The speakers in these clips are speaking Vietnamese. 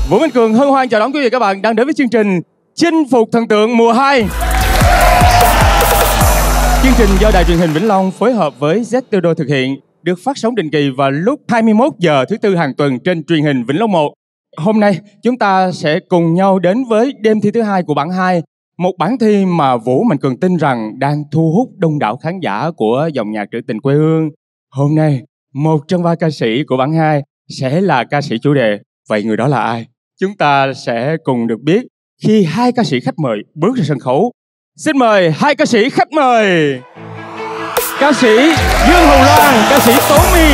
Vũ Minh Cường hân hoan chào đón quý vị các bạn đang đến với chương trình Chinh Phục Thần Tượng mùa 2. Chương trình do Đài Truyền hình Vĩnh Long phối hợp với Z Studio thực hiện, được phát sóng định kỳ vào lúc 21 giờ thứ Tư hàng tuần trên truyền hình Vĩnh Long 1. Hôm nay chúng ta sẽ cùng nhau đến với đêm thi thứ hai của bảng 2, một bảng thi mà Vũ Minh Cường tin rằng đang thu hút đông đảo khán giả của dòng nhạc trữ tình quê hương. Hôm nay, một trong ba ca sĩ của bảng 2 sẽ là ca sĩ chủ đề. Vậy người đó là ai? Chúng ta sẽ cùng được biết khi hai ca sĩ khách mời bước ra sân khấu. Xin mời hai ca sĩ khách mời. Ca sĩ Dương Hồng Loan, ca sĩ Tố My.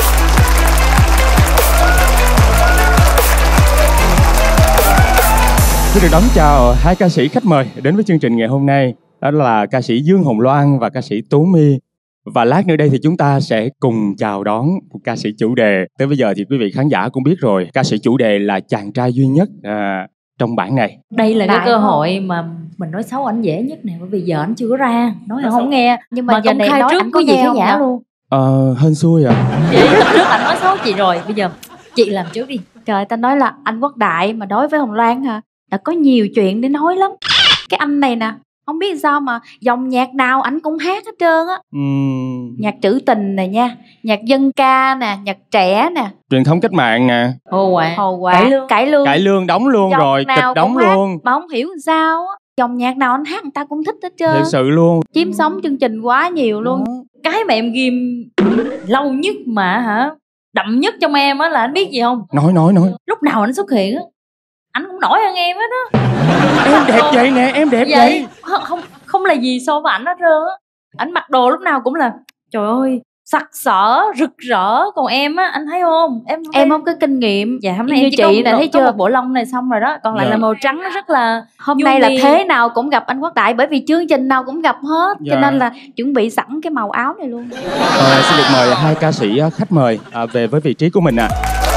Xin được đón chào hai ca sĩ khách mời đến với chương trình ngày hôm nay. Đó là ca sĩ Dương Hồng Loan và ca sĩ Tố My. Và lát nữa đây thì chúng ta sẽ cùng chào đón một ca sĩ chủ đề. Tới bây giờ thì quý vị khán giả cũng biết rồi, ca sĩ chủ đề là chàng trai duy nhất trong bản này. Đây là cái cơ hội mà mình nói xấu ảnh dễ nhất nè, bởi vì giờ ảnh chưa có ra, nói là không nghe. Nhưng mà giờ này nói ảnh có gì khán giả luôn. Hên xui à. Vậy tập trước ảnh nói xấu chị rồi, bây giờ chị làm trước đi. Trời, ta nói là anh Quốc Đại mà đối với Hồng Loan hả, đã có nhiều chuyện để nói lắm. Cái anh này nè, không biết sao mà dòng nhạc nào ảnh cũng hát hết trơn á. Nhạc trữ tình nè nha, nhạc dân ca nè, nhạc trẻ nè, truyền thống cách mạng nè, Hồ Quảng, Cải Lương đóng luôn dòng rồi, kịch đóng luôn. Mà không hiểu sao á, dòng nhạc nào anh hát người ta cũng thích hết trơn. Thật sự luôn. Chiếm sóng chương trình quá nhiều luôn. Cái mà em ghim lâu nhất mà hả, đậm nhất trong em á là anh biết gì không? Nói. Lúc nào anh xuất hiện á, anh cũng nổi hơn em hết á. Em đẹp vậy nè, em đẹp vậy. Không là gì so với ảnh hết trơn á. Ảnh mặc đồ lúc nào cũng là trời ơi sặc sỡ rực rỡ, còn em á anh thấy không, em không có kinh nghiệm. Dạ hôm nay em như chị nè, thấy chưa, một bộ lông này xong rồi đó, còn lại là màu trắng, nó rất là hôm nay là thế nào cũng gặp anh Quốc Đại, bởi vì chương trình nào cũng gặp hết, cho nên là chuẩn bị sẵn cái màu áo này luôn. Xin được mời hai ca sĩ khách mời về với vị trí của mình ạ.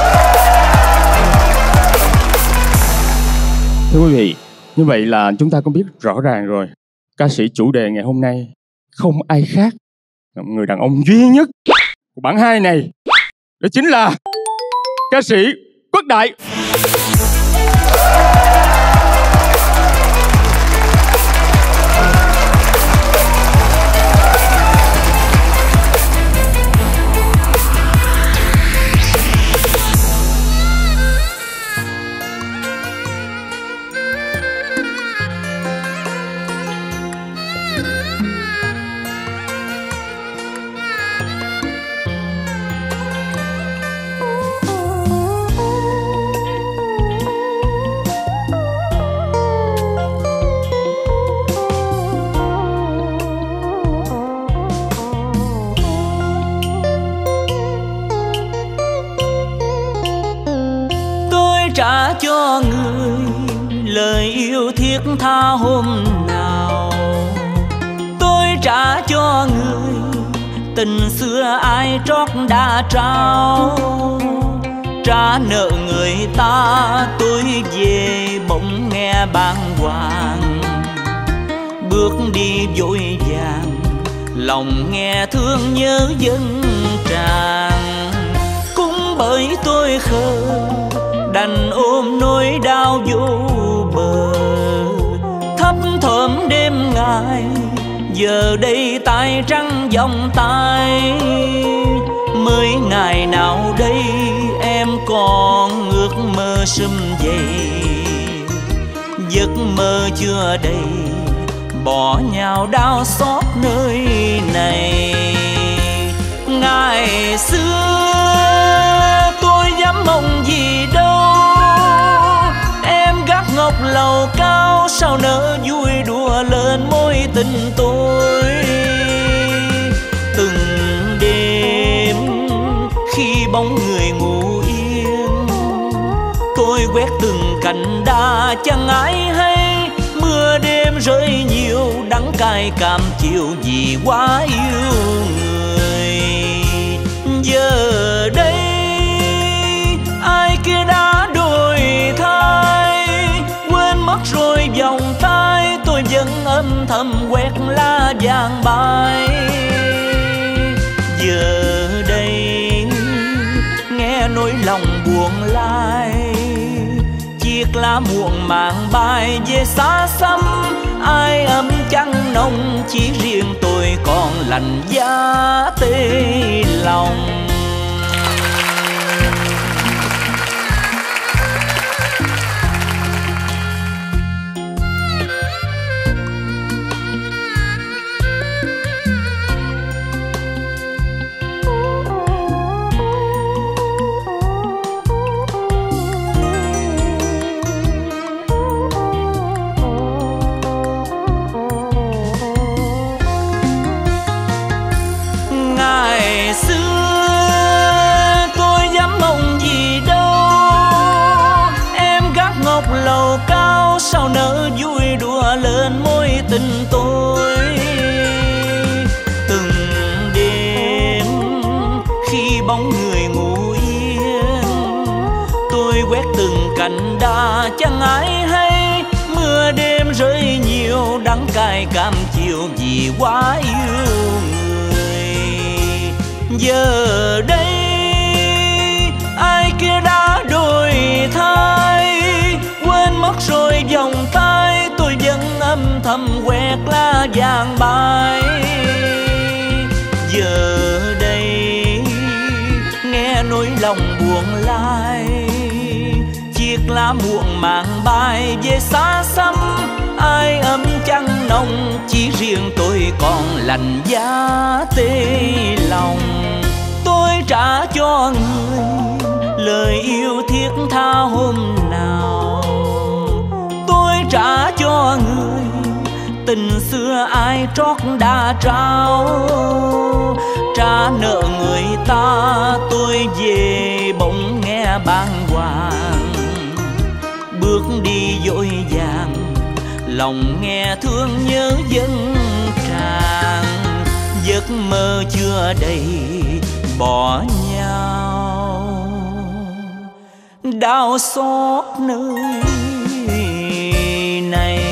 Thưa quý vị, như vậy là chúng ta cũng biết rõ ràng rồi, ca sĩ chủ đề ngày hôm nay không ai khác, người đàn ông duy nhất của bảng 2 này, đó chính là ca sĩ Quốc Đại. Trả cho người lời yêu thiết tha hôm nào, tôi trả cho người tình xưa ai trót đã trao. Trả nợ người ta tôi về bỗng nghe bàng hoàng, bước đi vội vàng lòng nghe thương nhớ dâng tràn. Cũng bởi tôi khờ đành ôm nỗi đau vô bờ, thấp thỏm đêm ngày giờ đây tay trắng vòng tay. Mới ngày nào đây em còn ước mơ sum vầy, giấc mơ chưa đầy bỏ nhau đau xót nơi này. Ngày xưa tôi dám mong gì đâu, em gác ngọc lầu cao sao nỡ vui đùa lên môi tình tôi. Từng đêm khi bóng người ngủ yên, tôi quét từng cành đa chẳng ai hay. Mưa đêm rơi nhiều đắng cay cam chiều vì quá yêu người. Giờ đây ai kia đã đổi thay, quên mất rồi vòng tay, tôi vẫn âm thầm quét lá vàng bay. Giờ đây nghe nỗi lòng buồn lai, lá muộn màng bay về xa xăm. Ai ấm trăng nồng, chỉ riêng tôi còn lạnh giá tê lòng. Sao nỡ vui đùa lên mối tình tôi. Từng đêm khi bóng người ngủ yên, tôi quét từng cành đa chẳng ai hay. Mưa đêm rơi nhiều đắng cay cam chiều vì quá yêu người. Giờ đây ai kia đã đổi thay, quên mất rồi vòng tay. Tôi vẫn âm thầm quẹt lá vàng bay. Giờ đây nghe nỗi lòng buồn lai, chiếc lá muộn màng bay về xa xăm. Ai ấm trăng nồng, chỉ riêng tôi còn lạnh giá tê lòng. Tôi trả cho người lời yêu thiết tha hôm nào, tôi trả cho người tình xưa ai trót đã trao. Trả nợ người ta tôi về bỗng nghe bàng hoàng. Bước đi vội vàng lòng nghe thương nhớ dâng tràn. Giấc mơ chưa đầy bỏ nhau, đau xót nơi này.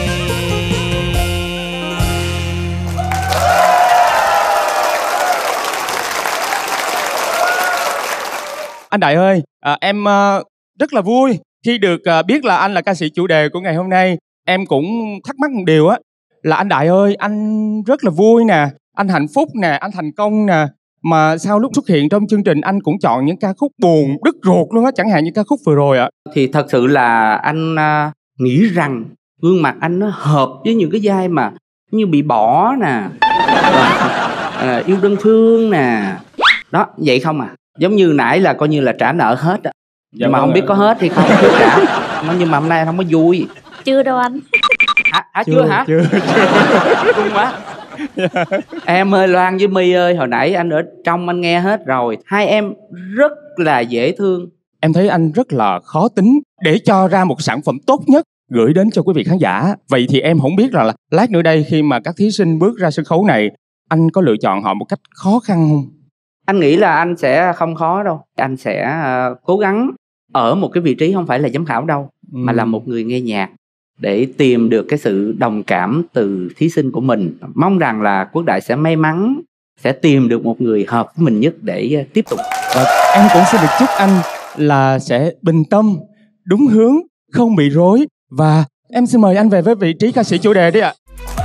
Anh Đại ơi, em rất là vui khi được biết là anh là ca sĩ chủ đề của ngày hôm nay. Em cũng thắc mắc một điều á, là anh Đại ơi, anh rất là vui nè, anh hạnh phúc nè, anh thành công nè, mà sao lúc xuất hiện trong chương trình anh cũng chọn những ca khúc buồn đứt ruột luôn á, chẳng hạn như ca khúc vừa rồi ạ. Thì thật sự là anh nghĩ rằng gương mặt anh nó hợp với những cái vai mà như bị bỏ nè, yêu đơn phương nè, đó vậy không à. Giống như nãy là coi như là trả nợ hết á. Dạ mà không biết có hết thì không chưa trả. Nhưng mà hôm nay không có vui. Chưa đâu anh. Chưa hả? Chưa. Vui quá. Em ơi, Loan với My ơi, hồi nãy anh ở trong anh nghe hết rồi. Hai em rất là dễ thương. Em thấy anh rất là khó tính để cho ra một sản phẩm tốt nhất gửi đến cho quý vị khán giả. Vậy thì em không biết là lát nữa đây khi mà các thí sinh bước ra sân khấu này, anh có lựa chọn họ một cách khó khăn không? Anh nghĩ là anh sẽ không khó đâu. Anh sẽ cố gắng ở một cái vị trí không phải là giám khảo đâu, mà là một người nghe nhạc, để tìm được cái sự đồng cảm từ thí sinh của mình. Mong rằng là Quốc Đại sẽ may mắn, sẽ tìm được một người hợp với mình nhất để tiếp tục. Và em cũng xin được chúc anh là sẽ bình tâm, đúng hướng, không bị rối. Và em xin mời anh về với vị trí ca sĩ chủ đề đi ạ.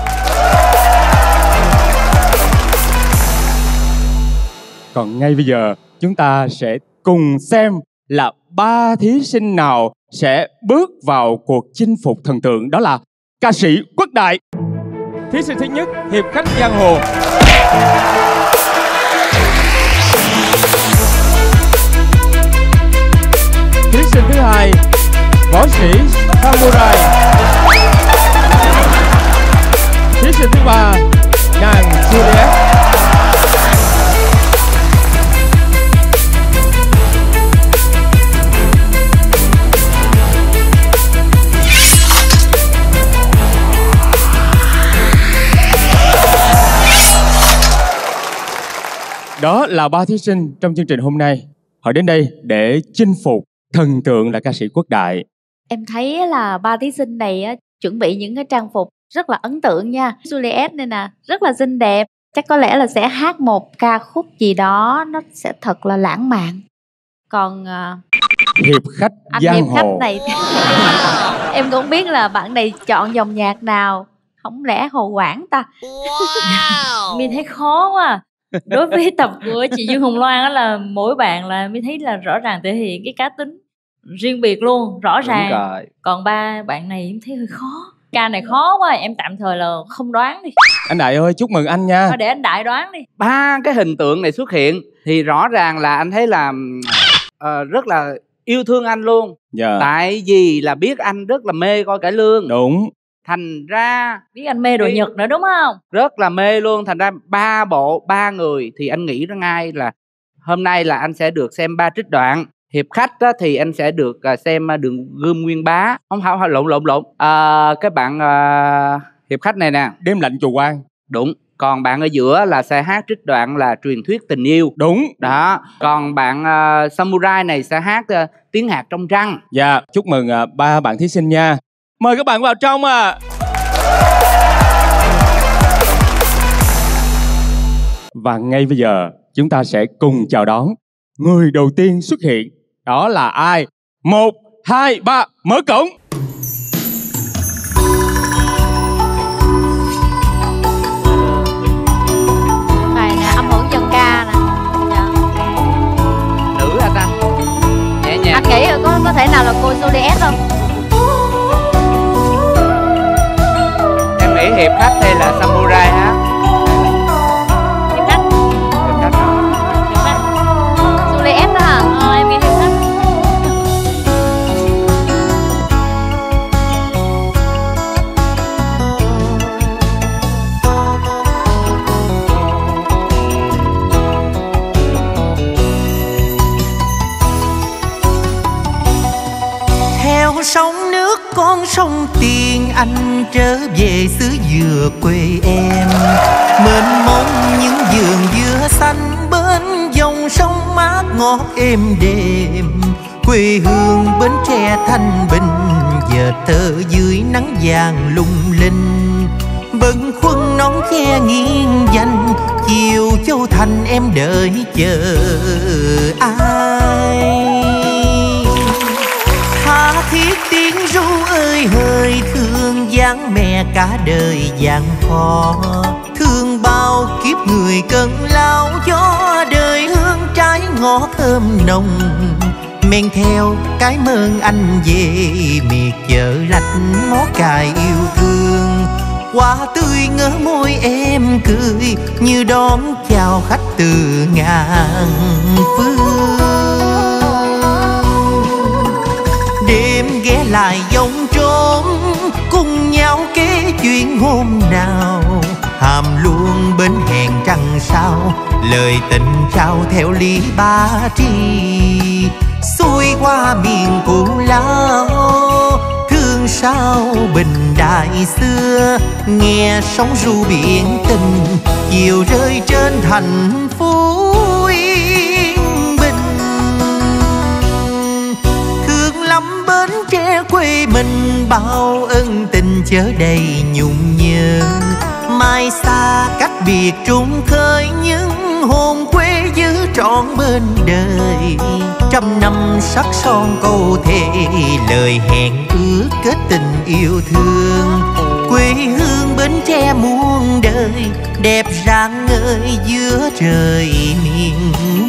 Còn ngay bây giờ chúng ta sẽ cùng xem là 3 thí sinh nào sẽ bước vào cuộc chinh phục thần tượng, đó là ca sĩ Quốc Đại. Thí sinh thứ nhất, Hiệp Khách Giang Hồ. Thí sinh thứ hai, Võ sĩ Samurai. Thí sinh thứ ba, nàng Juliet. Đó là 3 thí sinh trong chương trình hôm nay. Họ đến đây để chinh phục thần tượng là ca sĩ Quốc Đại. Em thấy là 3 thí sinh này chuẩn bị những cái trang phục rất là ấn tượng nha. Juliet này nè, rất là xinh đẹp. Chắc có lẽ là sẽ hát một ca khúc gì đó nó sẽ thật là lãng mạn. Còn Hiệp khách Anh giang hiệp hồ. khách này em cũng biết là bạn này chọn dòng nhạc nào. Không lẽ Hồ Quảng ta? Mi thấy khó quá à. Đối với tập của chị Dương Hồng Loan đó là mỗi bạn là Mi thấy là rõ ràng thể hiện cái cá tính riêng biệt luôn, rõ ràng. rồi. Còn ba bạn này em thấy hơi khó. Ca này khó quá, em tạm thời là không đoán đi. Anh Đại ơi, chúc mừng anh nha. Thôi để anh Đại đoán đi. Ba cái hình tượng này xuất hiện thì rõ ràng là anh thấy là rất là yêu thương anh luôn. Dạ. Tại vì là biết anh rất là mê coi cải lương. Đúng. Thành ra biết anh mê đồ Nhật nữa đúng không? Rất là mê luôn. Thành ra 3 bộ 3 người thì anh nghĩ ra ngay là hôm nay là anh sẽ được xem 3 trích đoạn. Hiệp khách á, thì anh sẽ được xem Đường Gươm Nguyên Bá. Không lộn. Cái bạn hiệp khách này nè, Đêm lạnh chùa Quan. đúng. Còn bạn ở giữa là sẽ hát trích đoạn là Truyền thuyết tình yêu. Đúng. Đó. Còn bạn Samurai này sẽ hát Tiếng hạt trong trăng. Dạ, chúc mừng 3 bạn thí sinh nha. Mời các bạn vào trong ạ. Và ngay bây giờ chúng ta sẽ cùng chào đón người đầu tiên xuất hiện. Đó là ai? 1, 2, 3, mở cổng. Này nè, âm hưởng dân ca nè. Dạ. Nữ hả ta? Nhẹ nhàng. Anh nghĩ là có thể nào là cô Juliet không? Em nghĩ hiệp khách hay là Samurai hả? Hiệp khách. Hiệp khách hả? Hiệp khách. Juliet đó hả? Em nghĩ hiệp khách. Theo sông nước con sông Tiền, anh trở về xứ dừa quê em. Mênh mông những vườn dừa xanh bên dòng sông mát ngọt êm đềm. Quê hương Bến Tre thanh bình, giờ thơ dưới nắng vàng lung linh. Bâng khuâng nón che nghiêng danh, chiều Châu Thành em đợi chờ ai. Tha thiết tiếng ru ơi hỡi, thương dáng mẹ cả đời gian khó. Thương bao kiếp người cần lao gió, đời hương trái ngọt thơm nồng. Men theo cái mơn anh về miệt chợ lạch mó cài yêu thương. Hoa tươi ngỡ môi em cười, như đón chào khách từ ngàn phương. Đêm ghé lại dòng trốn, cùng nhau kể chuyện hôm nào. Hàm luôn bên hẹn trăng sao, lời tình trao theo lý ba tri. Xuôi qua miền Cù Lao, thương sao bình đại xưa. Nghe sóng ru biển tình, chiều rơi trên thành phố yên bình. Thương lắm Bến Tre quê mình, bao ân tình chở đầy nhung nhớ. Mai xa cách biệt trung khơi, những hồn quê giữ trọn bên đời. Trăm năm sắc son câu thề, lời hẹn ước kết tình yêu thương. Quê hương Bến Tre muôn đời, đẹp rạng ngời giữa trời miền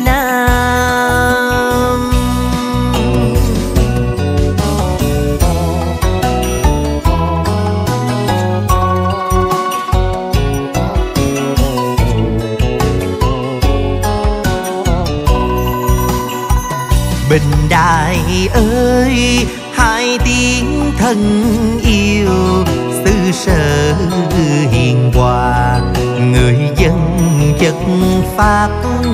Nam. Bình Đại ơi, hai tiếng thân yêu, xứ sở hiền hòa. Người dân chất phát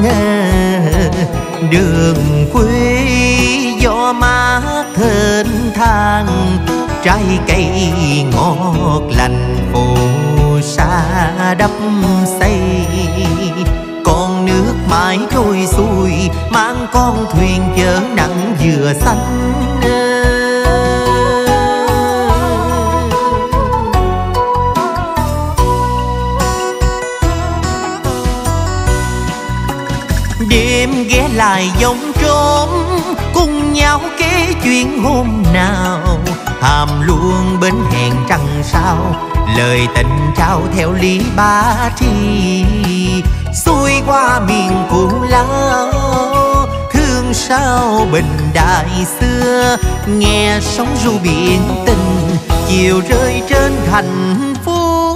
đường quê, gió mát thênh thang. Trái cây ngọt lành phù sa đắp xây. Con nước mãi trôi xuôi, mang con thuyền chở nặng dừa xanh. Đêm ghé lại dòng trốn, cùng nhau kể chuyện hôm nào. Hàm luôn bến hẹn trăng sao, lời tình trao theo lý ba tri. Xuôi qua miền Cù Lao, thương sao bình đại xưa. Nghe sóng ru biển tình, chiều rơi trên thành phố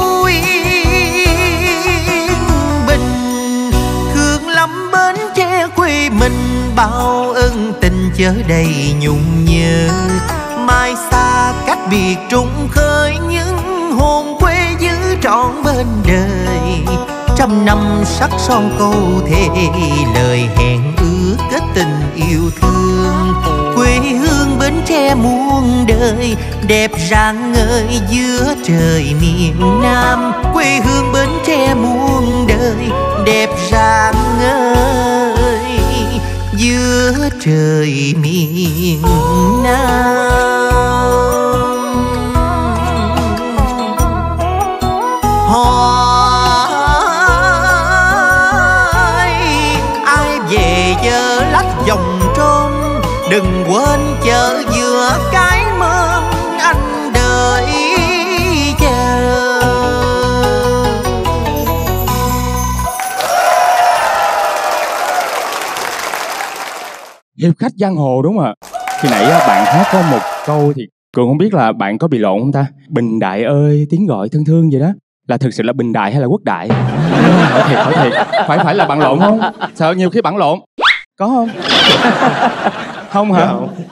yên bình. Thương lắm Bến Tre quê mình, bao ân tình chớ đầy nhung nhớ. Mai xa cách biệt trùng khơi, những hồn quê giữ trọn bên đời. Trăm năm sắc son câu thề, lời hẹn ước kết tình yêu thương. Quê hương Bến Tre muôn đời, đẹp rạng ngời giữa trời miền Nam. Quê hương Bến Tre muôn đời, đẹp rạng ngời giữa trời miền Nam. Hỏi ai về giờ lách vòng tròn, đừng quên chợ giữa cái mơn anh đợi chờ. Hiệp khách giang hồ đúng không ạ? Khi nãy bạn hát có một câu thì Cường không biết là bạn có bị lộn không ta? Bình Đại ơi tiếng gọi thân thương vậy đó, là thực sự là Bình Đại hay là Quốc Đại? Hỏi thiệt, phải là bạn lộn không? Sợ nhiều khi bạn lộn. Có không? Không hả?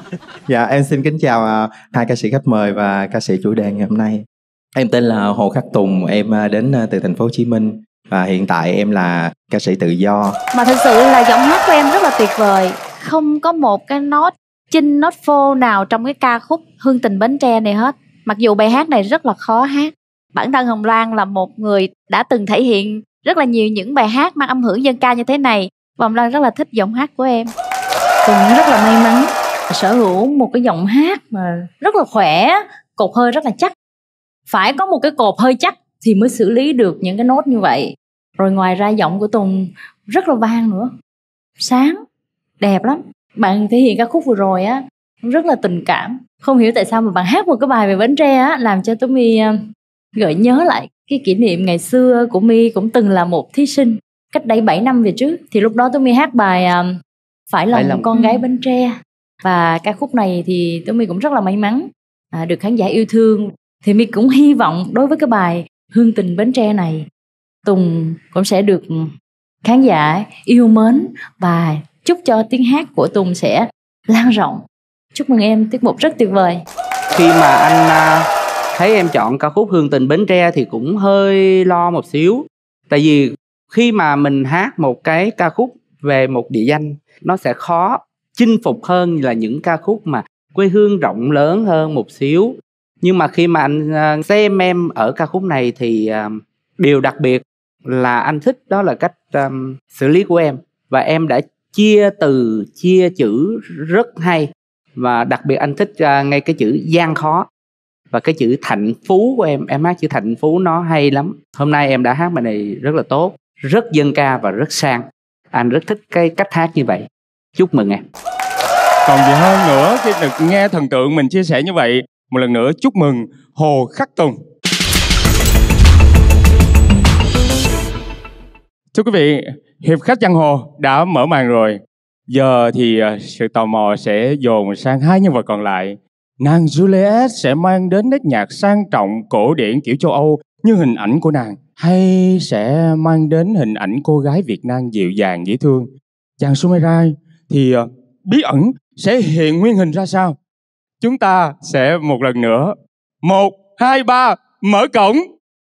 Dạ em xin kính chào hai ca sĩ khách mời và ca sĩ chủ đề ngày hôm nay. Em tên là Hồ Khắc Tùng, em đến từ thành phố Hồ Chí Minh và hiện tại em là ca sĩ tự do. Mà thật sự là giọng hát của em rất là tuyệt vời, không có một cái nốt chinh nốt phô nào trong cái ca khúc Hương Tình Bến Tre này hết. Mặc dù bài hát này rất là khó hát. Bản thân Hồng Loan là một người đã từng thể hiện rất là nhiều những bài hát mang âm hưởng dân ca như thế này, và Hồng Loan rất là thích giọng hát của em. Tùng rất là may mắn sở hữu một cái giọng hát mà rất là khỏe, cột hơi rất là chắc. Phải có một cái cột hơi chắc thì mới xử lý được những cái nốt như vậy. Rồi ngoài ra giọng của Tùng rất là vang nữa, sáng, đẹp lắm. Bạn thể hiện ca khúc vừa rồi á rất là tình cảm. Không hiểu tại sao mà bạn hát một cái bài về Bến Tre á, làm cho Tố My gợi nhớ lại cái kỷ niệm ngày xưa của My cũng từng là một thí sinh cách đây 7 năm về trước. Thì lúc đó Tố My hát bài Phải lòng con gái Bến Tre. Và ca khúc này thì Tố My cũng rất là may mắn được khán giả yêu thương. Thì My cũng hy vọng đối với cái bài Hương Tình Bến Tre này, Tùng cũng sẽ được khán giả yêu mến, và chúc cho tiếng hát của Tùng sẽ lan rộng. Chúc mừng em, tiết mục rất tuyệt vời. Khi mà anh thấy em chọn ca khúc Hương Tình Bến Tre thì cũng hơi lo một xíu. Tại vì khi mà mình hát một cái ca khúc về một địa danh, nó sẽ khó chinh phục hơn là những ca khúc mà quê hương rộng lớn hơn một xíu. Nhưng mà khi mà anh xem em ở ca khúc này thì điều đặc biệt là anh thích đó là cách xử lý của em. Và em đã chia từ, chia chữ rất hay. Và đặc biệt anh thích ngay cái chữ gian khó và cái chữ thạnh phú của em hát chữ thạnh phú nó hay lắm. Hôm nay em đã hát bài này rất là tốt, rất dân ca và rất sang. Anh rất thích cái cách hát như vậy. Chúc mừng em. Còn gì hơn nữa khi được nghe thần tượng mình chia sẻ như vậy. Một lần nữa chúc mừng Hồ Khắc Tùng. Thưa quý vị, Hiệp khách giang hồ đã mở màn rồi. Giờ thì sự tò mò sẽ dồn sang hai nhân vật còn lại. Nàng Juliet sẽ mang đến nét nhạc sang trọng cổ điển kiểu châu Âu như hình ảnh của nàng, hay sẽ mang đến hình ảnh cô gái Việt Nam dịu dàng dễ thương? Chàng Sumerai thì bí ẩn sẽ hiện nguyên hình ra sao? Chúng ta sẽ một lần nữa 1, 2, 3 mở cổng.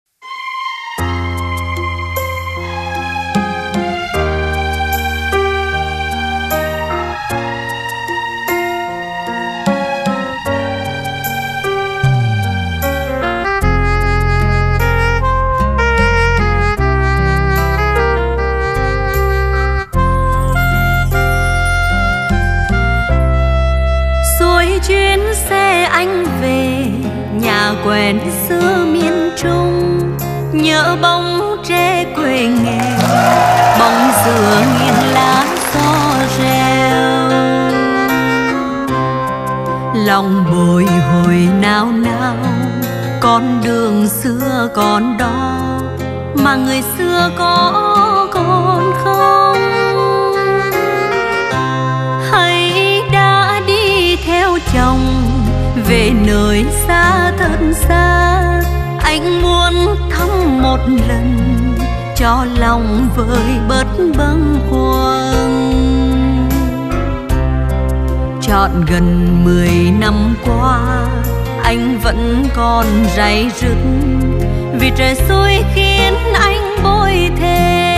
Anh về nhà quen xưa miền Trung, nhớ bóng tre quê nghèo, bóng dừa nghiêng lá gió lòng bồi hồi nao nao. Con đường xưa còn đó mà người xưa có còn không? Hay đã đi theo chồng về nơi xa thật xa? Anh muốn thăm một lần cho lòng vơi bớt bâng khuâng. Trọn gần 10 năm qua anh vẫn còn day dứt vì trời xui khiến anh bội thề.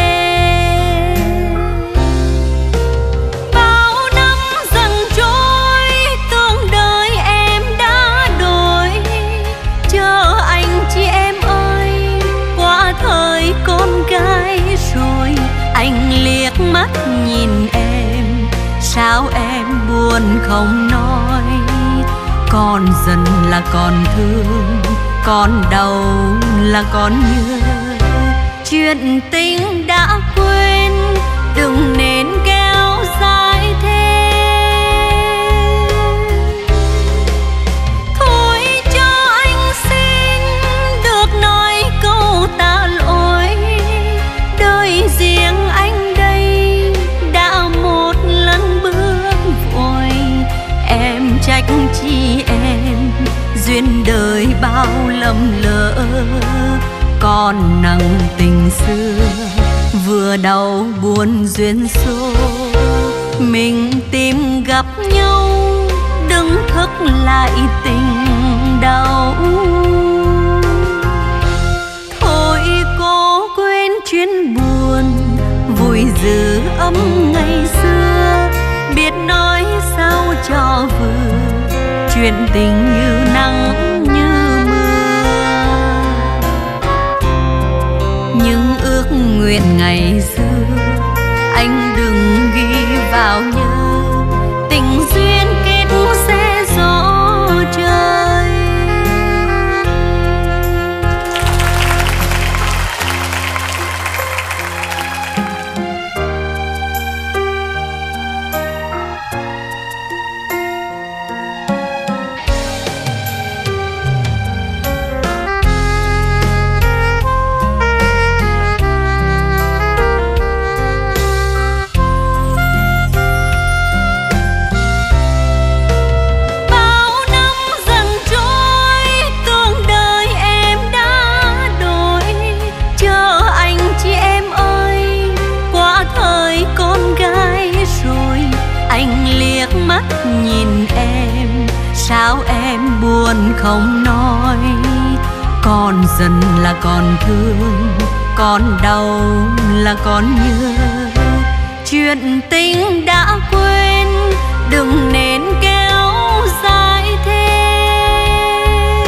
Bao năm dần trôi tương đời em đã đổi, chờ anh chị em ơi qua thời con gái rồi. Anh liếc mắt nhìn em, sao em buồn không nói? Còn giận là còn thương, còn đau là còn nhớ. Chuyện tình đã quên, đừng nên kéo dài thêm. Thôi cho anh xin được nói câu tạ lỗi. Đời riêng anh đây đã một lần bước vội. Em trách chi em, duyên đời bao lầm lỡ. Còn nặng tình xưa, vừa đau buồn duyên số. Mình tìm gặp nhau, đừng thức lại tình đau. Thôi cố quên chuyến buồn, vui giữ ấm ngày xưa. Biết nói sao cho vừa, chuyện tình như nắng như mưa. Nhưng ước nguyện ngày xưa anh đừng ghi vào nhớ. Tình duyên kết sẽ gió trời. Nhìn em, sao em buồn không nói? Còn giận là còn thương, còn đau là còn nhớ. Chuyện tình đã quên, đừng nên kéo dài thêm.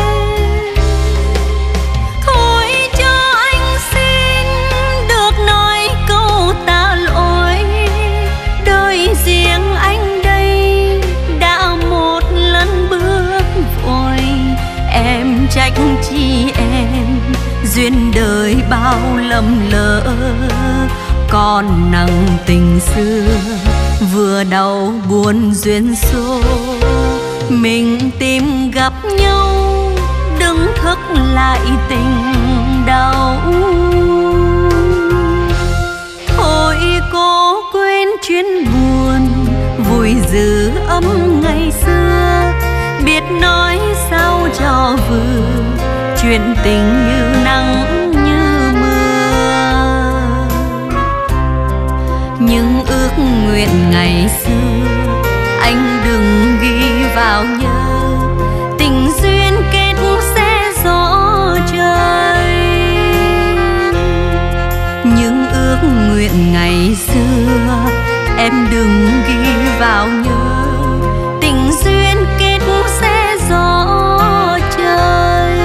Thôi cho anh xin được nói câu tạ lỗi. Đời riêng anh em trách chi em, duyên đời bao lầm lỡ. Còn nặng tình xưa, vừa đau buồn duyên số. Mình tìm gặp nhau, đừng thức lại tình đau. Thôi cố quên chuyến buồn, vui giữ ấm ngày xưa. Biết nói sao cho vừa, chuyện tình như nắng như mưa. Nhưng ước nguyện ngày xưa anh đừng ghi vào nhớ. Tình duyên kết sẽ gió trời. Nhưng ước nguyện ngày xưa em đừng ghi vào nhớ. Tình duyên kết sẽ gió trời.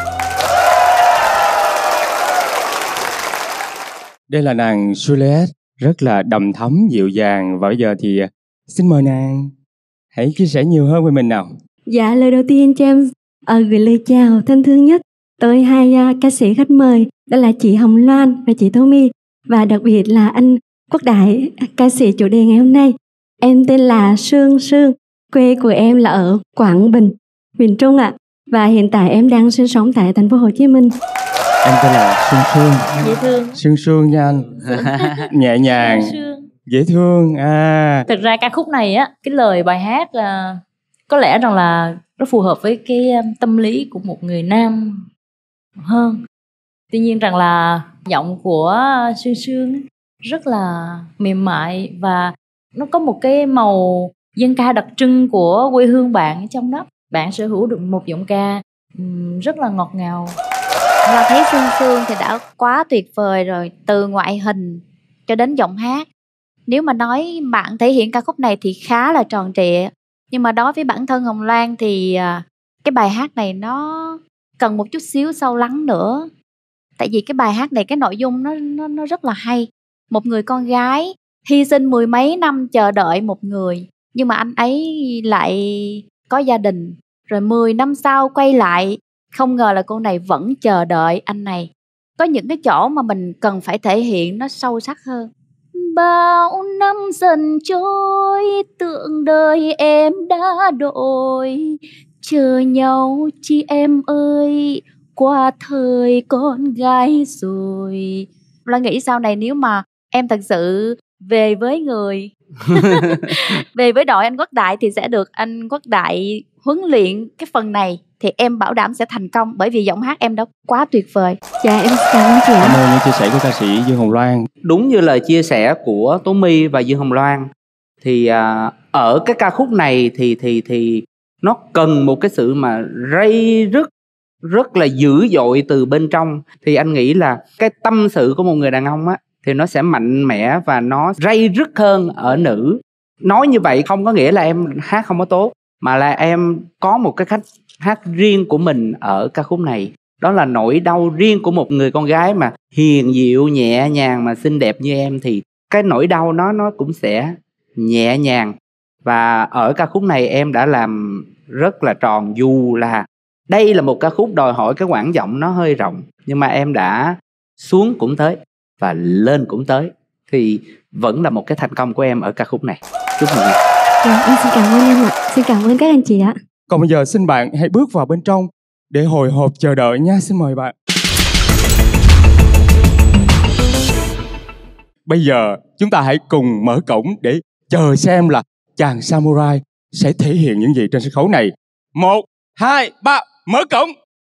Đây là nàng Juliet rất là đầm thấm dịu dàng. Và bây giờ thì xin mời nàng hãy chia sẻ nhiều hơn về mình nào. Dạ, lời đầu tiên cho em gửi lời chào thân thương nhất tới hai ca sĩ khách mời, đó là chị Hồng Loan và chị Tố My, và đặc biệt là anh Quốc Đại, ca sĩ chủ đề ngày hôm nay. Em tên là Sương Sương, quê của em là ở Quảng Bình, miền Trung ạ. Và hiện tại em đang sinh sống tại thành phố Hồ Chí Minh. Em tên là Sương Sương. Dễ thương. Sương Sương nha anh. Nhẹ nhàng, dễ thương. Thực ra ca khúc này á, cái lời bài hát có lẽ rằng là rất phù hợp với cái tâm lý của một người nam hơn. Tuy nhiên rằng là giọng của Sương Sương rất là mềm mại và nó có một cái màu dân ca đặc trưng của quê hương bạn ở trong đó. Bạn sở hữu được một giọng ca rất là ngọt ngào. Là thấy Sương Sương thì đã quá tuyệt vời rồi, từ ngoại hình cho đến giọng hát. Nếu mà nói bạn thể hiện ca khúc này thì khá là tròn trịa. Nhưng mà đối với bản thân Hồng Loan thì cái bài hát này nó cần một chút xíu sâu lắng nữa. Tại vì cái bài hát này cái nội dung nó rất là hay. Một người con gái hy sinh mười mấy năm chờ đợi một người, nhưng mà anh ấy lại có gia đình. Rồi 10 năm sau quay lại, không ngờ là cô này vẫn chờ đợi anh này. Có những cái chỗ mà mình cần phải thể hiện nó sâu sắc hơn. Bao năm dần trôi, tưởng đời em đã đổi, chờ nhau chi em ơi, qua thời con gái rồi. Là nghĩ sau này nếu mà em thật sự về với người về với đội anh Quốc Đại thì sẽ được anh Quốc Đại huấn luyện cái phần này, thì em bảo đảm sẽ thành công, bởi vì giọng hát em đó quá tuyệt vời. Dạ em cảm ơn chị. Cảm ơn những chia sẻ của ca sĩ Dương Hồng Loan. Đúng như lời chia sẻ của Tố My và Dương Hồng Loan thì ở cái ca khúc này thì nó cần một cái sự mà ray rất là dữ dội từ bên trong. Thì anh nghĩ là cái tâm sự của một người đàn ông á thì nó sẽ mạnh mẽ và nó ray rứt hơn ở nữ. Nói như vậy không có nghĩa là em hát không có tốt, mà là em có một cái cách hát riêng của mình ở ca khúc này. Đó là nỗi đau riêng của một người con gái mà hiền dịu, nhẹ nhàng mà xinh đẹp như em, thì cái nỗi đau nó cũng sẽ nhẹ nhàng. Và ở ca khúc này em đã làm rất là tròn, dù là đây là một ca khúc đòi hỏi cái quãng giọng nó hơi rộng, nhưng mà em đã xuống cũng tới và lên cũng tới, thì vẫn là một cái thành công của em ở ca khúc này. Chúc mừng em. Em xin cảm ơn em ạ. Xin cảm ơn các anh chị ạ. Còn bây giờ xin bạn hãy bước vào bên trong để hồi hộp chờ đợi nha. Xin mời bạn. Bây giờ chúng ta hãy cùng mở cổng để chờ xem là chàng samurai sẽ thể hiện những gì trên sân khấu này. 1, 2, 3, mở cổng.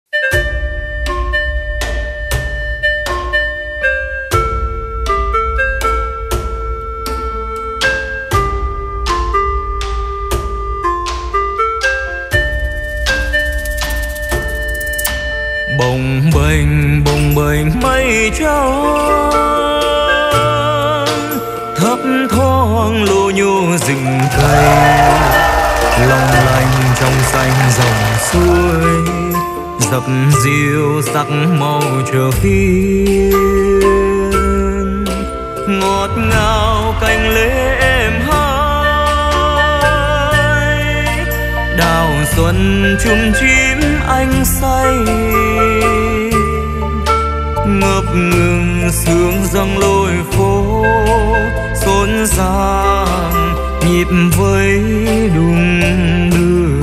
Bồng bềnh mây trắng, thấp thoáng lô nhô rừng cây, long lanh trong xanh dòng suối, dập dìu sắc màu chờ phiên, ngọt ngào cành lê êm hai, đào xuân chum chím ánh say, ngập ngừng sương dâng lối phố, xôn xang nhịp với đung đưa.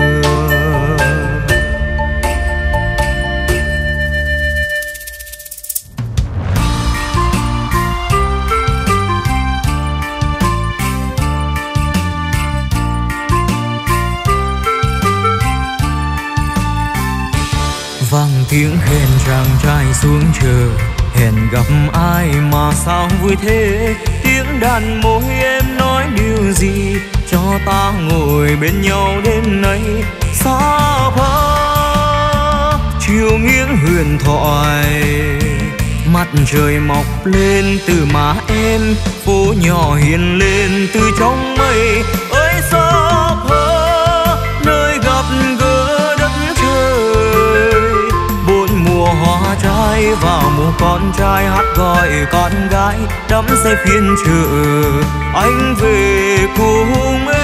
Vang tiếng hẹn chàng trai xuống chờ, hẹn gặp ai mà sao vui thế, tiếng đàn môi em nói điều gì cho ta ngồi bên nhau đêm nay. Xa phá chiều nghiêng huyền thoại, mặt trời mọc lên từ má em, phố nhỏ hiền lên từ trong mây. Ơi xa phá nơi gặp gỡ đất trời, bốn mùa hoa trái vào mùa con trai hát gọi con gái đắm say phiên chợ anh về cùng em.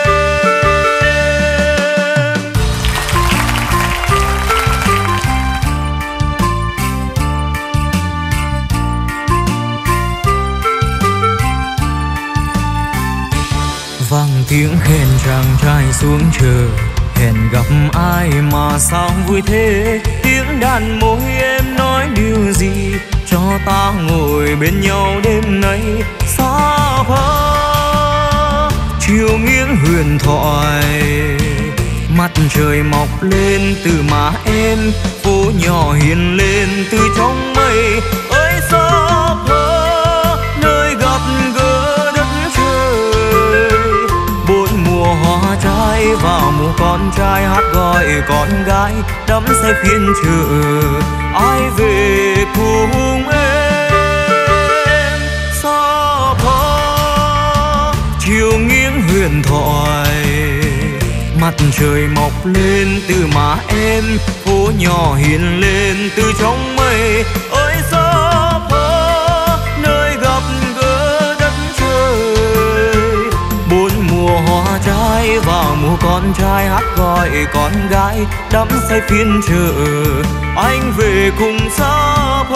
Vang tiếng hẹn chàng trai xuống chờ, hẹn gặp ai mà sao vui thế. Tiếng đàn môi em nói điều gì cho ta ngồi bên nhau đêm nay xa hoa. Chiều nghiêng huyền thoại, mặt trời mọc lên từ má em, phố nhỏ hiền lên từ trong mây. Ơi sao thơ nơi gặp gỡ đất trời, bốn mùa hoa trái vào mùa con trai hát gọi con gái đắm say phiên chợ ai về cùng em. Sao thơ chiều nghiêng huyền thoại, mặt trời mọc lên từ má em, phố nhỏ hiền lên từ trong mây. Ơi sao thơ nơi gặp gỡ đất trời, bốn mùa hoa trái vào mùa con trai hát gọi con gái đắm say phiên chợ anh về cùng Sapa.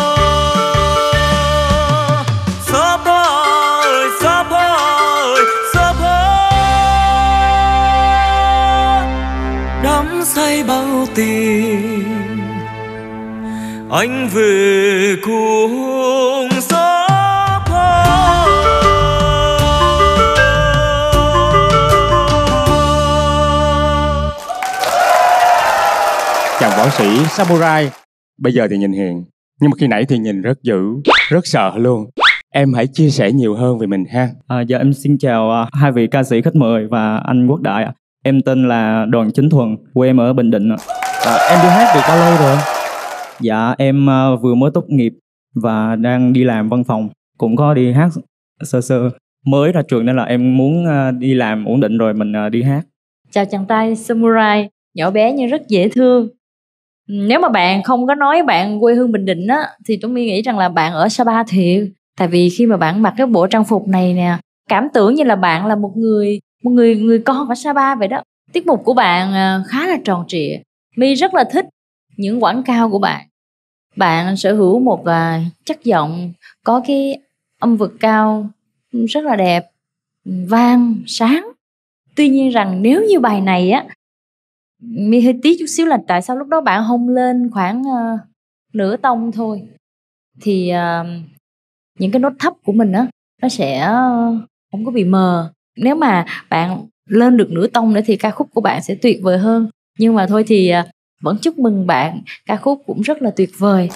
Sapa ơi Sapa ơi Sapa, đắm say bao tình anh về cùng Sapa. Chàng võ sĩ samurai bây giờ thì nhìn hiền, nhưng mà khi nãy thì nhìn rất dữ, rất sợ luôn. Em hãy chia sẻ nhiều hơn về mình ha. Dạ em xin chào hai vị ca sĩ khách mời và anh Quốc Đại. Em tên là Đoàn Chính Thuần, quê em ở Bình Định. Em đi hát được bao lâu rồi? Dạ em vừa mới tốt nghiệp và đang đi làm văn phòng, cũng có đi hát sơ sơ. Mới ra trường nên là em muốn đi làm ổn định rồi mình đi hát. Chào chàng trai samurai, nhỏ bé nhưng rất dễ thương. Nếu mà bạn không có nói bạn quê hương Bình Định á, thì tôi nghĩ rằng là bạn ở Sapa thiệt. Tại vì khi mà bạn mặc cái bộ trang phục này nè, cảm tưởng như là bạn là một người con ở Sapa vậy đó. Tiết mục của bạn khá là tròn trịa. My rất là thích những quãng cao của bạn. Bạn sở hữu một chất giọng có cái âm vực cao rất là đẹp, vang, sáng. Tuy nhiên rằng nếu như bài này á, My hơi tiếc chút xíu là tại sao lúc đó bạn hông lên khoảng nửa tông thôi, thì những cái nốt thấp của mình á nó sẽ không có bị mờ. Nếu mà bạn lên được nửa tông nữa thì ca khúc của bạn sẽ tuyệt vời hơn. Nhưng mà thôi thì vẫn chúc mừng bạn, ca khúc cũng rất là tuyệt vời.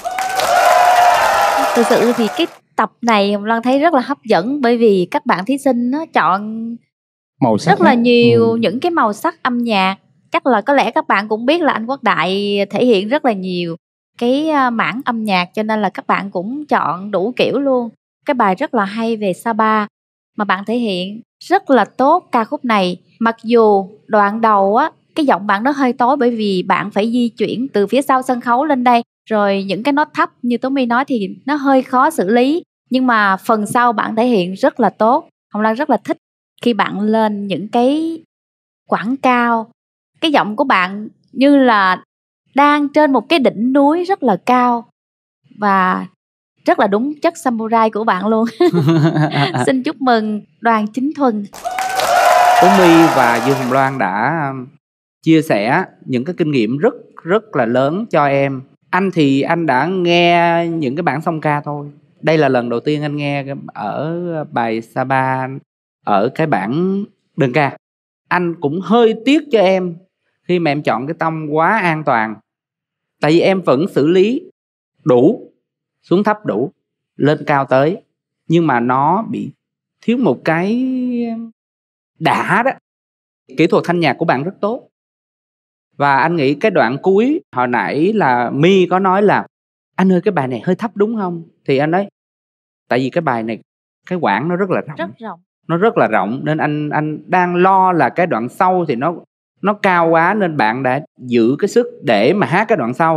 Thực sự thì cái tập này Hồng Loan thấy rất là hấp dẫn, bởi vì các bạn thí sinh nó chọn màu sắc rất là nhiều những cái màu sắc âm nhạc. Chắc là có lẽ các bạn cũng biết là anh Quốc Đại thể hiện rất là nhiều cái mảng âm nhạc, cho nên là các bạn cũng chọn đủ kiểu luôn. Cái bài rất là hay về Sapa mà bạn thể hiện rất là tốt ca khúc này. Mặc dù đoạn đầu á, cái giọng bạn nó hơi tối bởi vì bạn phải di chuyển từ phía sau sân khấu lên đây, rồi những cái nốt thấp như Tố My nói thì nó hơi khó xử lý. Nhưng mà phần sau bạn thể hiện rất là tốt. Hồng Loan rất là thích khi bạn lên những cái quãng cao. Cái giọng của bạn như là đang trên một cái đỉnh núi rất là cao và rất là đúng chất samurai của bạn luôn. Xin chúc mừng Đoàn Chính Thuần. Tố My và Dương Hồng Loan đã chia sẻ những cái kinh nghiệm rất là lớn cho em. Anh thì anh đã nghe những cái bản song ca thôi. Đây là lần đầu tiên anh nghe ở bài Sapa ở cái bản đơn ca. Anh cũng hơi tiếc cho em khi mà em chọn cái tông quá an toàn. Tại vì em vẫn xử lý đủ, xuống thấp đủ, lên cao tới, nhưng mà nó bị thiếu một cái đã đó. Kỹ thuật thanh nhạc của bạn rất tốt. Và anh nghĩ cái đoạn cuối hồi nãy là My có nói là anh ơi cái bài này hơi thấp đúng không? Thì anh nói tại vì cái bài này cái quãng nó rất là rộng. Nó rất là rộng nên anh đang lo là cái đoạn sau thì nó cao quá, nên bạn đã giữ cái sức để mà hát cái đoạn sau.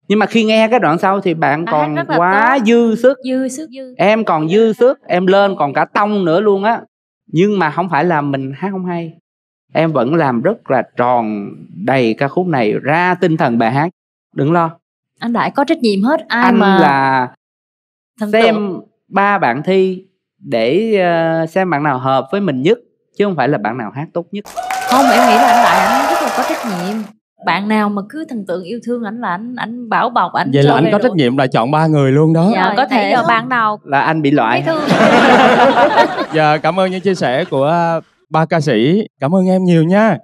Nhưng mà khi nghe cái đoạn sau thì bạn còn quá dư sức. Em còn dư sức, em lên còn cả tông nữa luôn á. Nhưng mà không phải là mình hát không hay, em vẫn làm rất là tròn đầy ca khúc này, ra tinh thần bài hát. Đừng lo, anh Đại có trách nhiệm hết. Ai anh mà là thần xem tượng. 3 bạn thi để xem bạn nào hợp với mình nhất, chứ không phải là bạn nào hát tốt nhất. Không, em nghĩ là anh Đại anh rất là có trách nhiệm. Bạn nào mà cứ thần tượng yêu thương ảnh là anh bảo bọc ảnh. Vậy là anh có trách nhiệm là chọn 3 người luôn đó. Dạ, có thể giờ bạn nào là anh bị loại. Dạ, cảm ơn những chia sẻ của 3 ca sĩ. Cảm ơn em nhiều nha.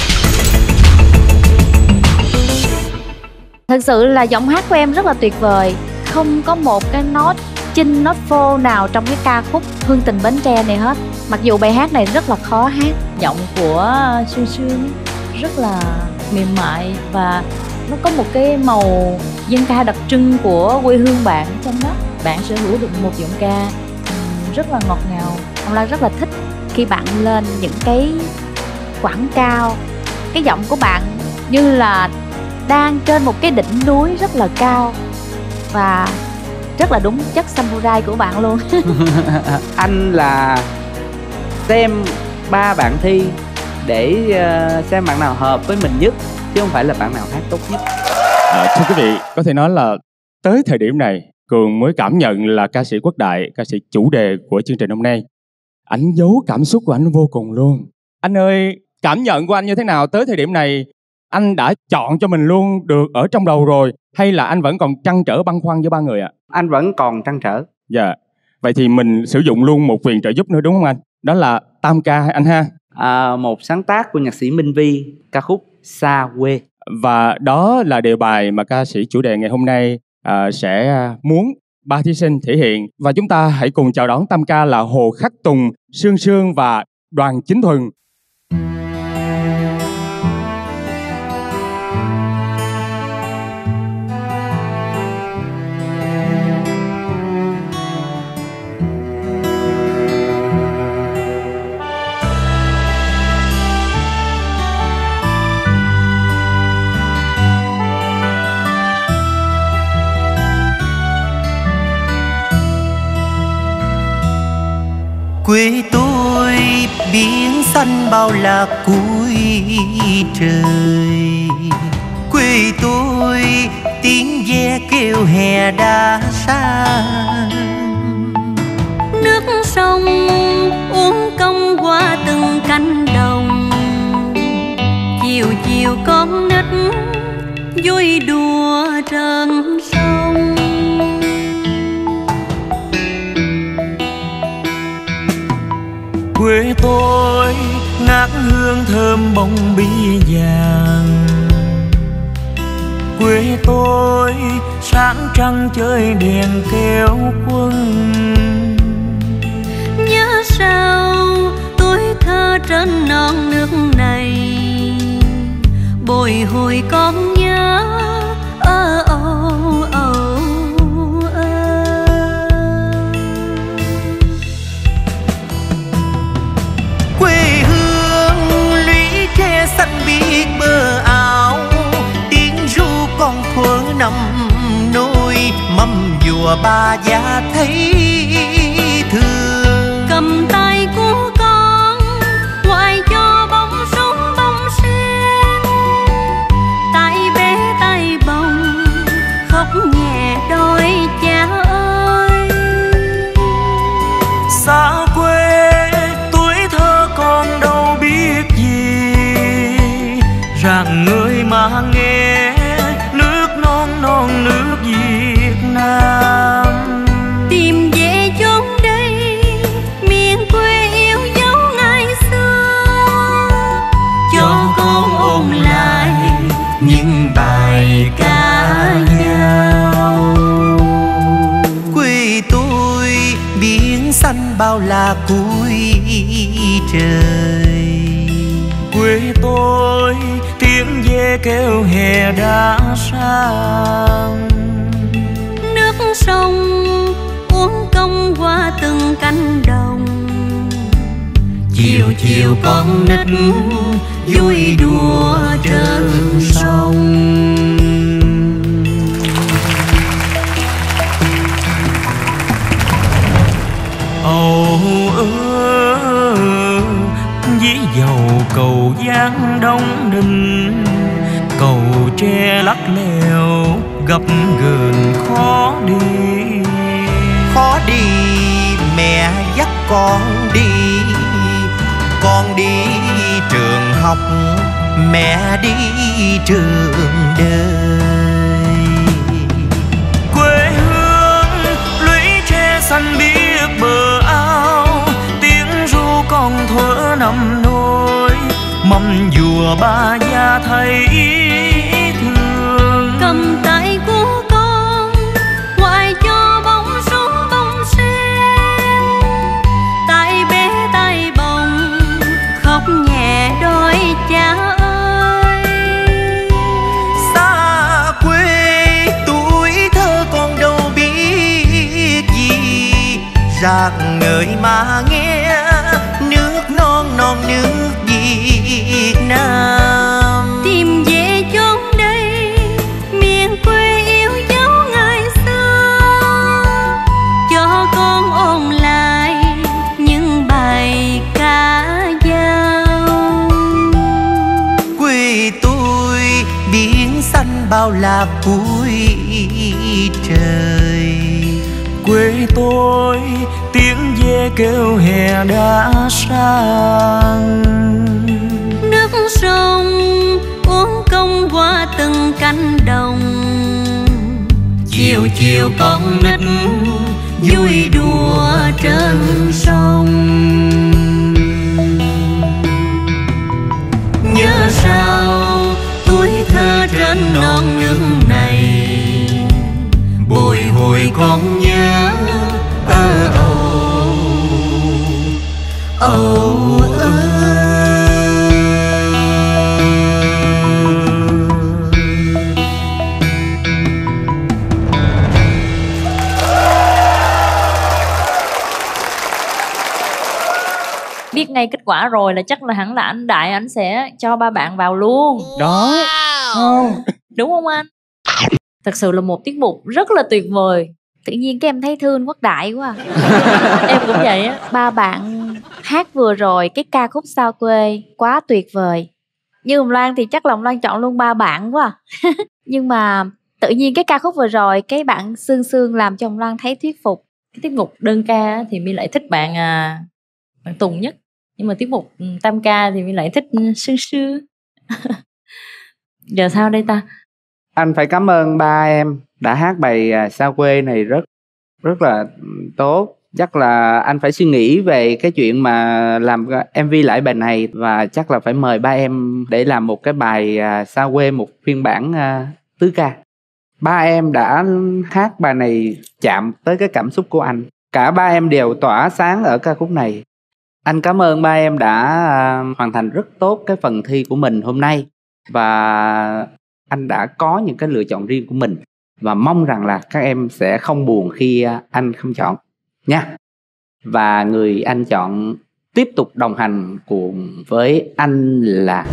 Thật sự là giọng hát của em rất là tuyệt vời. Không có một cái nốt chinh, nốt phô nào trong cái ca khúc Hương Tình Bến Tre này hết. Mặc dù bài hát này rất là khó hát. Giọng của Sương Sương rất là mềm mại và nó có một cái màu dân ca đặc trưng của quê hương bạn trong đó. Bạn sở hữu được một giọng ca rất là ngọt ngào. Hồng Loan rất là thích khi bạn lên những cái quãng cao. Cái giọng của bạn như là đang trên một cái đỉnh núi rất là cao và rất là đúng chất samurai của bạn luôn. Anh là xem 3 bạn thi để xem bạn nào hợp với mình nhất, chứ không phải là bạn nào hát tốt nhất. Thưa quý vị, có thể nói là tới thời điểm này Cường mới cảm nhận là ca sĩ Quốc Đại, ca sĩ chủ đề của chương trình hôm nay. Anh giấu cảm xúc của anh vô cùng luôn. Anh ơi, cảm nhận của anh như thế nào tới thời điểm này? Anh đã chọn cho mình luôn được ở trong đầu rồi, hay là anh vẫn còn trăn trở băn khoăn với 3 người ạ? Anh vẫn còn trăn trở. Dạ. Vậy thì mình sử dụng luôn một quyền trợ giúp nữa đúng không anh? Đó là tam ca anh ha. Một sáng tác của nhạc sĩ Minh Vi, ca khúc Xa Quê. Và đó là đề bài mà ca sĩ chủ đề ngày hôm nay sẽ muốn 3 thí sinh thể hiện. Và chúng ta hãy cùng chào đón tam ca là Hồ Khắc Tùng, Sương Sương và Đoàn Chính Thuần. Quê tôi biển xanh bao la cuối trời. Quê tôi tiếng ve kêu hè đã sang. Nước sông uốn cong qua từng cánh đồng. Chiều chiều con nít vui đùa trên sông. Quê tôi ngát hương thơm bông bí vàng. Quê tôi sáng trăng chơi đèn kéo quân. Nhớ sao tuổi thơ trên non nước này, bồi hồi con nhớ Quê hương lũy tre xanh biếc bờ áo. Tiếng ru con thuở năm nôi, mâm dùa ba già thấy thương. cầm tay của con ngoài cho bông súng bông sen, tay bé tay bồng khóc nhẹ đôi cha ơi. Xa quê tuổi thơ con đâu biết gì, rằng người mà nghe nước non non nước Việt Nam. Tìm về chốn đây miền quê yêu dấu ngày xưa, Cho con ôn lại những bài ca dao. Quê tôi biển xanh bao la cuối trời. Quê tôi tiếng ve kêu hè đã sang. nước sông uốn cong qua từng cánh đồng. Chiều chiều con nít vui đùa trên sông. dí dầu cầu Giang Đông Đình, cầu tre lắc leo gập ghềnh khó đi. Khó đi mẹ dắt con đi trường học, mẹ đi trường đời. Quê hương lũy tre xanh biếc bờ ao, tiếng ru con thuở năm nôi, mâm dùa ba gia thấy thương. Cầm tay của con ngoài cho bóng xuống bông sen, tay bé tay bồng khóc nhẹ đôi cha ơi. Xa quê tuổi thơ con đâu biết gì, rạng ngời mà nghe nước non non nước Việt Nam. Tìm về chốn đây miền quê yêu dấu ngày xưa, cho con ôn lại những bài ca dao. Quê tôi biển xanh bao la cuối trời, quê tôi tiếng ve kêu hè đã sang. Nước sông uốn cong qua từng cánh đồng, chiều chiều con nít vui đùa trên sông. Nhớ sao tuổi thơ trên non nước này, bồi hồi con nhớ Biết ngay kết quả rồi là chắc là hẳn là anh Đại anh sẽ cho ba bạn vào luôn. Đó không? Đúng không anh? Thật sự là một tiết mục rất là tuyệt vời. Tự nhiên cái em thấy thương Quốc Đại quá. Em cũng vậy á. Ba bạn hát vừa rồi cái ca khúc Sao Quê quá tuyệt vời. Như Hồng Loan thì chắc là Hồng Loan chọn luôn ba bạn quá. Nhưng mà tự nhiên cái ca khúc vừa rồi cái bạn Sương Sương làm cho Hồng Loan thấy thuyết phục. Cái tiết mục đơn ca thì My lại thích bạn Tùng nhất. Nhưng mà tiết mục tam ca thì My lại thích Sương Sương. Giờ sao đây ta? Anh phải cảm ơn ba em đã hát bài Sao Quê này rất là tốt. Chắc là anh phải suy nghĩ về cái chuyện mà làm MV lại bài này, và chắc là phải mời ba em để làm một cái bài Sao Quê, một phiên bản tứ ca. Ba em đã hát bài này chạm tới cái cảm xúc của anh. Cả ba em đều tỏa sáng ở ca khúc này. Anh cảm ơn ba em đã hoàn thành rất tốt cái phần thi của mình hôm nay, và anh đã có những cái lựa chọn riêng của mình, và mong rằng là các em sẽ không buồn khi anh không chọn nha. Và người anh chọn tiếp tục đồng hành cùng với anh là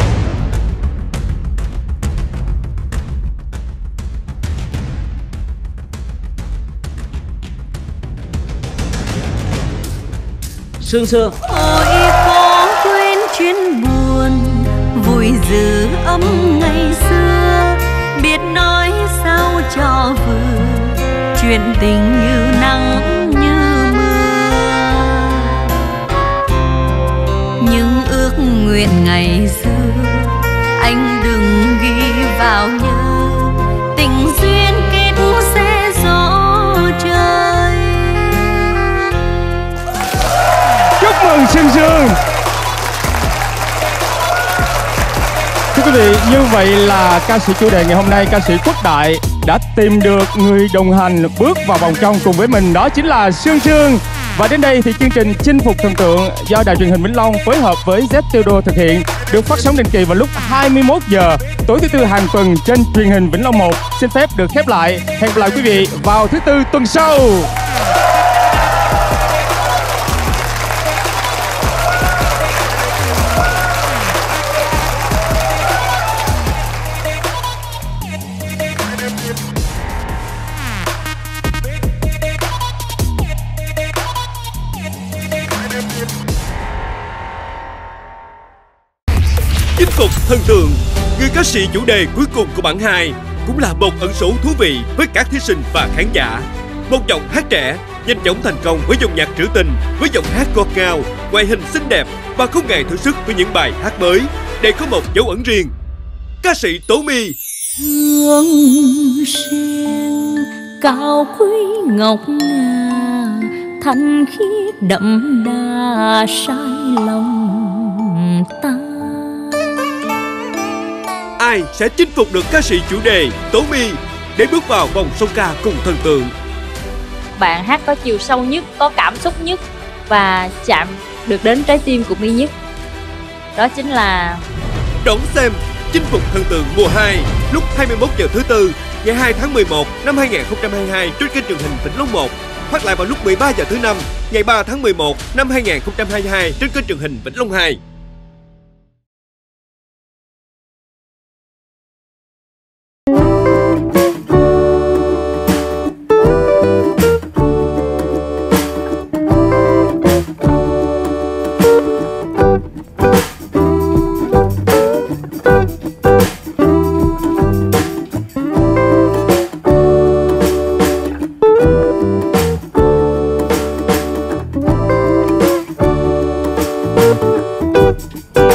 Sương Sương. Ôi có quên chuyến buồn vui giữ ấm ngày xưa, biết nói sao cho vừa chuyện tình như nắng như mưa. Nhưng ước nguyện ngày xưa anh đừng ghi vào nhớ, tình duyên kết sẽ gió trời. Chúc mừng Sương Sương. Thưa quý vị, như vậy là ca sĩ chủ đề ngày hôm nay, ca sĩ Quốc Đại đã tìm được người đồng hành bước vào vòng trong cùng với mình, đó chính là Sương Sương. Và đến đây thì chương trình Chinh phục thần tượng do Đài Truyền hình Vĩnh Long phối hợp với Z Studio thực hiện được phát sóng định kỳ vào lúc 21 giờ tối thứ tư hàng tuần trên Truyền hình Vĩnh Long 1 xin phép được khép lại. Hẹn gặp lại quý vị vào thứ tư tuần sau. Chinh phục thần tượng, người ca sĩ chủ đề cuối cùng của bảng 2 cũng là một ẩn số thú vị với các thí sinh và khán giả. Một giọng hát trẻ, nhanh chóng thành công với dòng nhạc trữ tình, với giọng hát ngọt ngào, ngoại hình xinh đẹp và không ngại thử sức với những bài hát mới để có một dấu ấn riêng. Ca sĩ Tố My. Hương sen cao quý ngọc ngà, thanh khiết đậm đà say lòng ta. Ai sẽ chinh phục được ca sĩ chủ đề Tố My để bước vào vòng song ca cùng thần tượng? Bạn hát có chiều sâu nhất, có cảm xúc nhất và chạm được đến trái tim của My nhất. Đó chính là... Đón xem Chinh phục thần tượng mùa 2 lúc 21 giờ thứ Tư ngày 2 tháng 11 năm 2022 trên kênh truyền hình Vĩnh Long 1, phát lại vào lúc 13 giờ thứ Năm ngày 3 tháng 11 năm 2022 trên kênh truyền hình Vĩnh Long 2.